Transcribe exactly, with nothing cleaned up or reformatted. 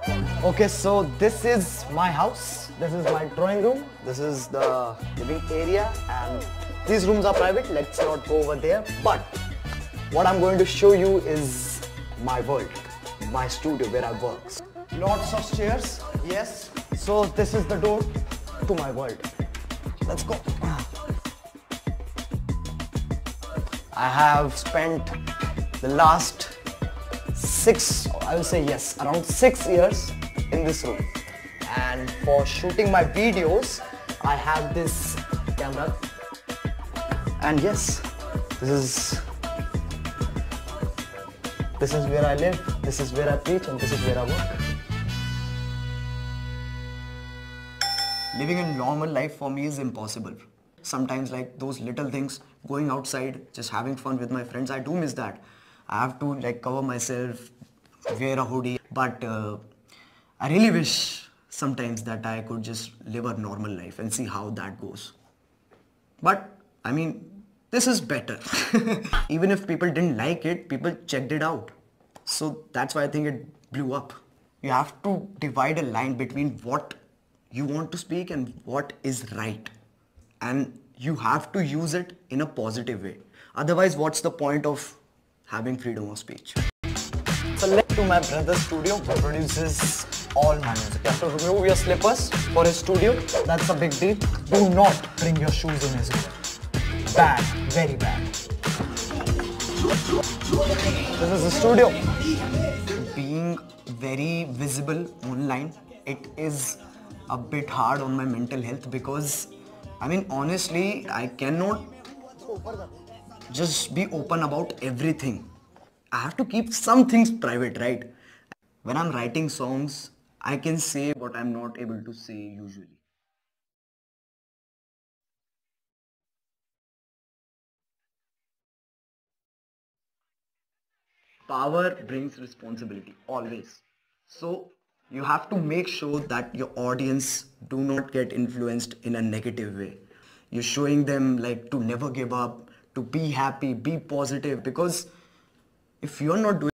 Okay, so this is my house. This is my drawing room. This is the living area, and these rooms are private. Let's not go over there. But what I'm going to show you is my world, my studio where I work. Lots of stairs, yes. So this is the door to my world. Let's go. I have spent the last six, I will say yes, around six years in this room. And for shooting my videos, I have this camera. And yes, this is this is where I live, this is where I preach, and this is where I work. Living a normal life for me is impossible. Sometimes like those little things, going outside, just having fun with my friends, I do miss that. I have to like cover myself, wear a hoodie, but uh, I really wish sometimes that I could just live a normal life and see how that goes. But I mean, this is better. Even if people didn't like it, people checked it out. So that's why I think it blew up. You have to divide a line between what you want to speak and what is right. And you have to use it in a positive way. Otherwise, what's the point of having freedom of speech? So let's to my brother's studio who produces all my music. You have to remove your slippers for his studio. That's a big deal. Do not bring your shoes in his room. Bad, very bad. This is the studio. Being very visible online, it is a bit hard on my mental health because, I mean, honestly, I cannot just be open about everything. I have to keep some things private, right? When I'm writing songs, I can say what I'm not able to say usually. Power brings responsibility, always. So you have to make sure that your audience do not get influenced in a negative way. You're showing them like to never give up, to be happy, be positive, because if you're not doing